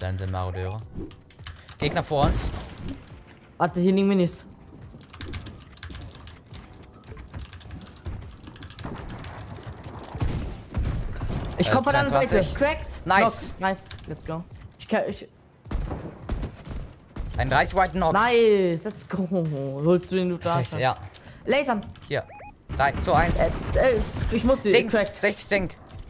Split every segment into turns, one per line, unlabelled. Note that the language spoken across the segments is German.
Dann sind Marodeure. Gegner vor uns.
Warte, hier liegen Minis. Ich komme von der anderen Seite.
22.
Cracked.
Nice.
Knock. Nice. Let's go.
Ein 30 White Knock.
Nice. Let's go. Holst du den Loot da?
Perfekt, ja.
Lasern.
Hier. 3 zu 1.
Ich muss sie.
Ding.
Cracked.
60 Ding.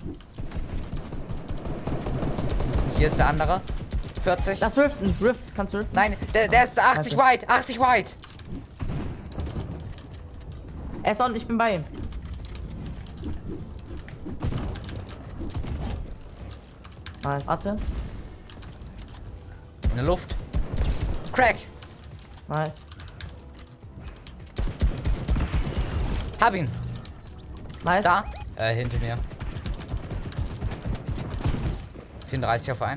Hier ist der andere. 40.
Das Riften. Rift. Kannst du riften?
Nein, der ist 80 White. 80 White.
Er ist on, ich bin bei ihm. Nice. Warte.
In der Luft. Crack.
Nice.
Hab ihn.
Nice.
Da. Hinter mir. 34 auf einen.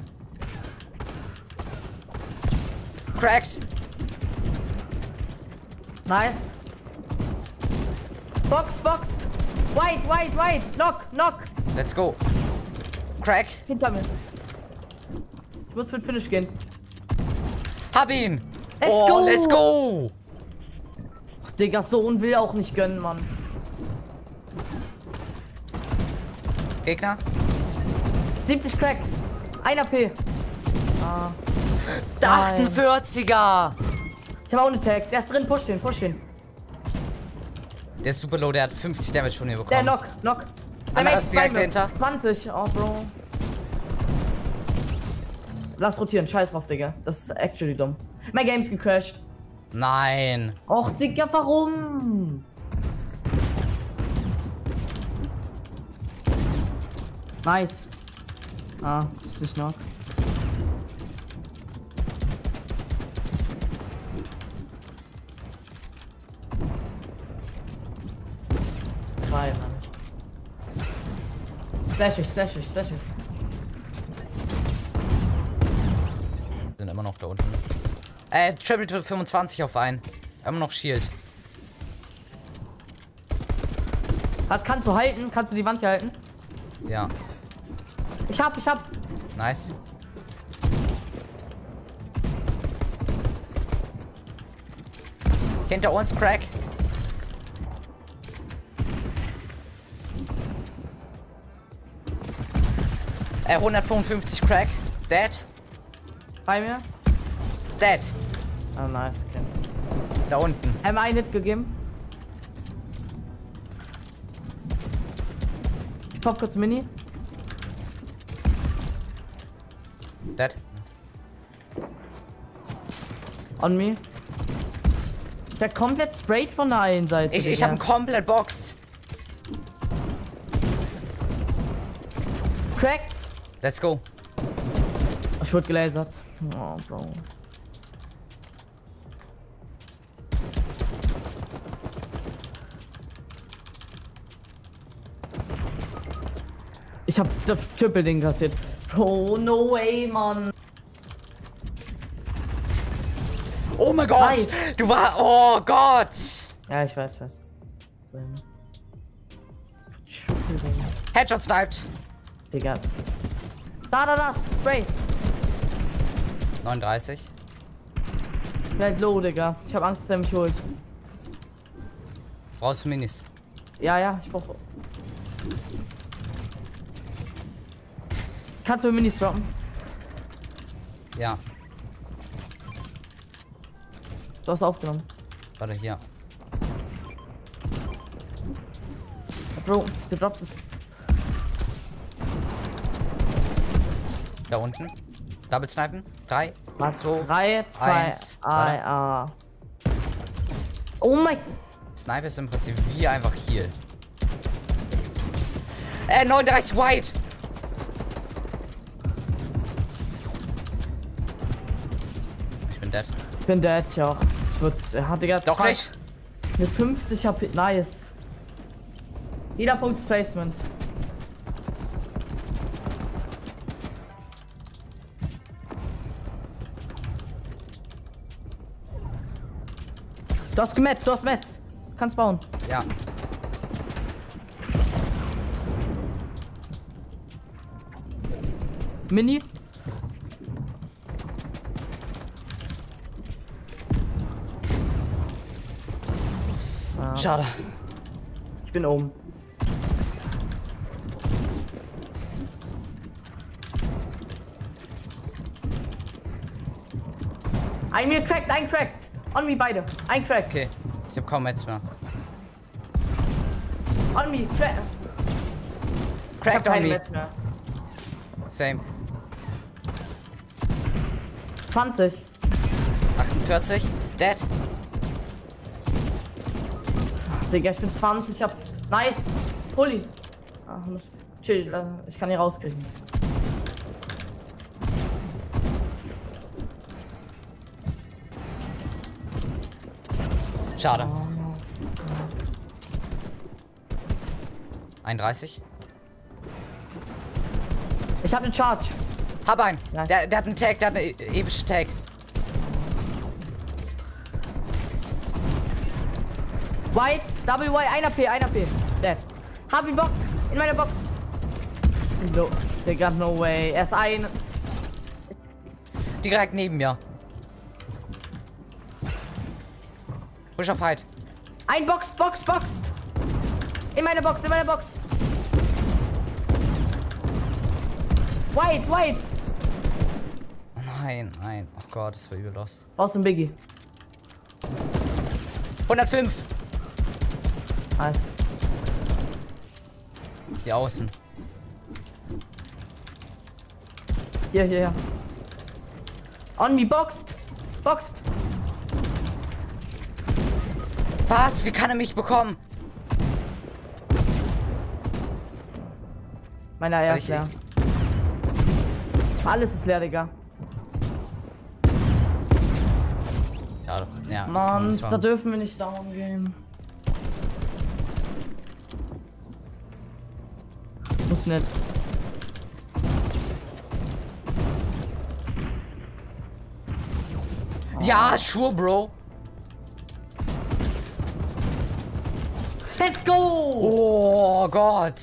Cracked.
Nice. Boxed. White. Knock.
Let's go. Crack.
Hinter mir. Ich muss für den Finish gehen.
Hab ihn.
Let's go.
Let's go.
Ach, Digga, Sohn will auch nicht gönnen, Mann.
Gegner.
70 Crack. 1 AP. Ah.
Der
Nein.
48er.
Ich habe auch einen Tag. Der ist drin. Push den.
Der ist super low, der hat 50 Damage von mir
Der
bekommen.
Knock.
Einer ist direkt dahinter.
20. Oh, Bro. Lass rotieren. Scheiß drauf, Digga. Das ist actually dumm. Mein Game ist gecrashed.
Nein.
Och, Digga, warum? Nice. Ah, das ist nicht Knock. Zwei, Mann. Splash ich.
Sind immer noch da unten. Triple 25 auf einen. Immer noch Shield.
Kannst du halten? Kannst du die Wand hier halten?
Ja.
Ich hab.
Nice. Hinter uns, Crack. 155 Crack. Dead.
Bei mir?
Dead.
Ah, nice, okay.
Da unten.
Einmal einen Hit gegeben. Ich pop kurz Mini.
Dead.
On me. Der komplett sprayed von der einen Seite.
Ich hab ihn komplett boxed.
Cracked.
Let's go.
Ich wurde gelasert. Oh, Bro. Ich hab das Triple-Ding kassiert. Oh, no way, Mann.
Oh mein Gott.
Nice.
Du war... Oh Gott.
Ja, ich weiß. Triple-Ding.
Headshot sniped.
Digga. Da. Spray.
39.
Bleib low, Digga. Ich hab Angst, dass er mich holt.
Brauchst du Minis?
Ja, ich brauch. Kannst du mir Minis droppen?
Ja.
Du hast aufgenommen.
Warte, hier.
Bro, du droppst es.
Da unten. Double snipen. 3, 2,
3, 2,
1.
1. Oh mein.
Sniper ist im Prinzip wie einfach Heal. 39 White. Ich bin dead.
Ich bin dead, ja. Ich würde. Hat Digga.
Doch nicht.
Mit 50 HP. Nice. Jeder Punkt ist Placement. Du hast Metz. Kannst bauen.
Ja.
Mini.
Schade.
Ich bin oben. Ein mir cracked, ein cracked. On me beide. Ein cracked.
Okay. Ich hab kaum Mets mehr.
On me, cracked. Ich hab
Cracked on
keine
me.
Metz mehr.
Same.
20.
48. Dead.
Digga, ich bin 20. Ich hab. Nice. Pulli. Ach, chill, ich kann hier rauskriegen.
Schade. 31.
Ich hab einen Charge.
Hab einen.
Ja.
Der hat einen Tag, der hat eine epische Tag.
White, Double Y, 1 AP, 1 AP. Dead. Hab ihn Bock in meiner Box. No, Digga, no way. Er ist ein.
Direkt neben mir. Push auf Hide.
Ein Box. In meiner Box. White.
Oh nein. Oh Gott, das war übel lost.
Aus dem Biggie.
105.
Nice.
Hier außen.
Hier. On me, boxed.
Was? Wie kann er mich bekommen?
Meine Eier ist leer. Alles ist leer, Digga.
Ja.
Mann, da dürfen wir nicht down gehen. Muss nicht.
Ja, sure, Bro.
Let's go!
Oh Gott.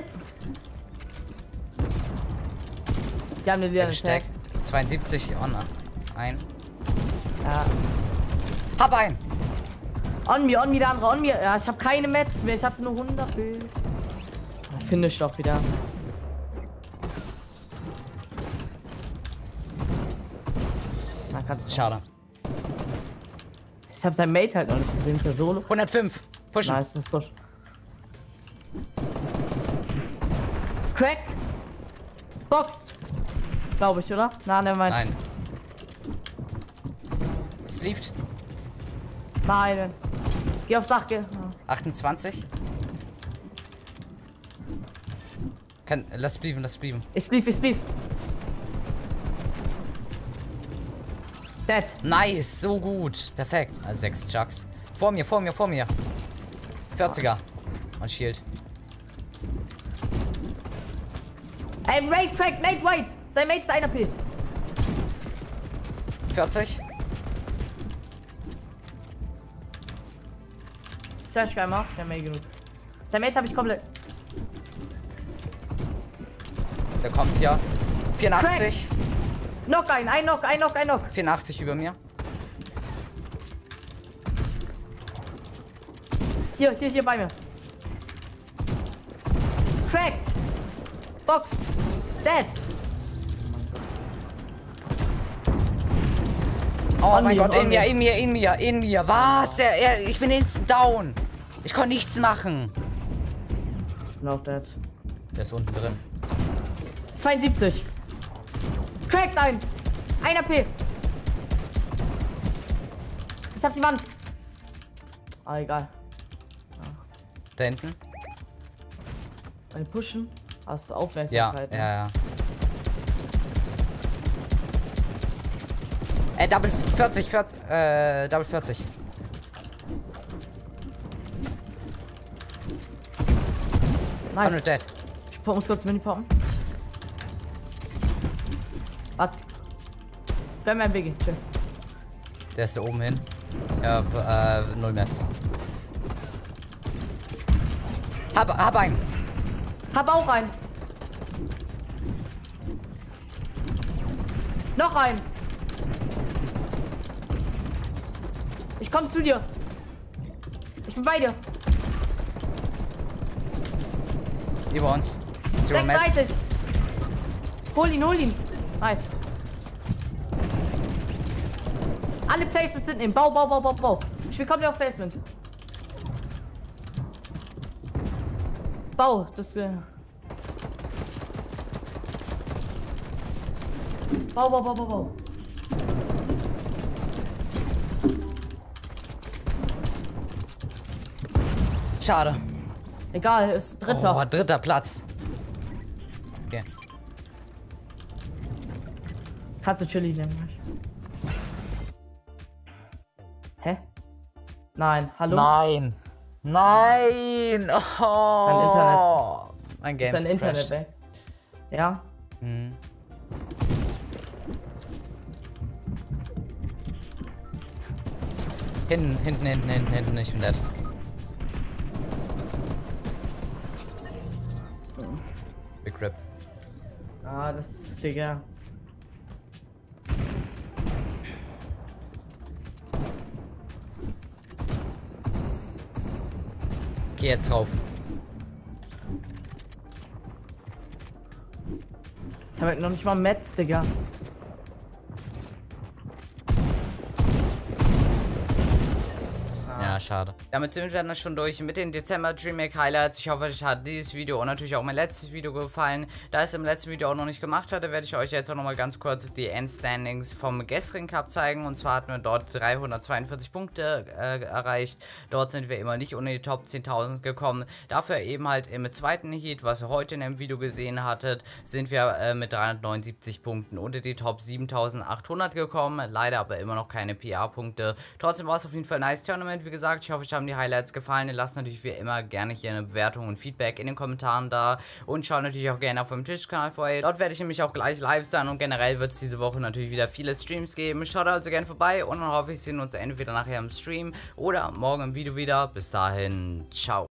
Die haben wieder einen
Stack.
Tag.
72 on ein.
Ja.
Hab einen.
On me, der andere, on me. Ja, ich habe keine Metz mehr. Ich hatte nur 100 Bild. Finish doch wieder. Na, kannst du.
Schade.
Ich habe sein Mate halt noch nicht gesehen. Ist der Solo?
105. Pushen.
Nice, das ist Push. Crack. Boxed. Glaube ich, oder? Na, nevermind.
Nein. Spleeft.
Nein. Geh aufs Dach, geh.
28. Lass blieben.
Ich blieb. Dead.
Nice, so gut. Perfekt. Also 6 Chucks. Vor mir. 40er. Und Shield.
Ey, Mate cracked, Mate white. Sein Mate ist einer P.
40.
Slash Geimer. Der Mate genug. Sein Mate habe ich komplett.
Der kommt ja. 84.
Knock ein Knock.
84 über mir.
Hier bei mir. Cracked. Boxed. Dead.
Oh mein Gott, in mir. Was? Ich bin instant down. Ich konnte nichts machen.
No dead.
Der ist unten drin.
72. Cracked ein. 1 AP. Ich hab die Wand. Ah, egal.
Da hinten?
Ein Pushen. Hast du
Ja,
Aufmerksamkeit? Ne?
ja. Double 40. Double 40.
Nice.
100 dead.
Ich muss kurz Mini poppen. Warte. Bleib mir im Weg. Chill.
Der ist da oben hin. Ja, 0 Metz. Hab einen.
Hab auch einen. Noch einen. Ich komm zu dir. Ich bin bei dir.
Über uns. Zero Mats.
36. Hol ihn. Nice. Alle Placements sind im Bau. Ich bin komplett auf Placement. Bau, das Bau.
Schade.
Egal, ist dritter.
Oh, dritter Platz. Okay.
Kannst du Chili nehmen? Hä? Nein, hallo?
Nein. Oh.
Mein Internet.
Mein Game
ist ein Internet, ey. Ja?
Hm. Hinten. Ich bin dead. Big Rip.
Ah, das ist, Digga.
Geh jetzt rauf.
Ich hab halt noch nicht mal Metz, Digga.
Ja, schade. Damit sind wir dann schon durch mit den Dezember Dreamhack Highlights. Ich hoffe, euch hat dieses Video und natürlich auch mein letztes Video gefallen. Da ich es im letzten Video auch noch nicht gemacht hatte, werde ich euch jetzt auch nochmal ganz kurz die Endstandings vom gestrigen Cup zeigen. Und zwar hatten wir dort 342 Punkte erreicht. Dort sind wir immer nicht unter die Top 10.000 gekommen. Dafür eben halt im zweiten Heat, was ihr heute in dem Video gesehen hattet, sind wir mit 379 Punkten unter die Top 7.800 gekommen. Leider aber immer noch keine PR-Punkte. Trotzdem war es auf jeden Fall ein nice Tournament. Wie gesagt, ich hoffe, euch haben die Highlights gefallen. Ihr lasst natürlich wie immer gerne hier eine Bewertung und Feedback in den Kommentaren da. Und schaut natürlich auch gerne auf meinem Twitch-Kanal vorbei. Dort werde ich nämlich auch gleich live sein. Und generell wird es diese Woche natürlich wieder viele Streams geben. Schaut also gerne vorbei. Und dann hoffe ich, sehen uns entweder nachher im Stream oder morgen im Video wieder. Bis dahin, ciao.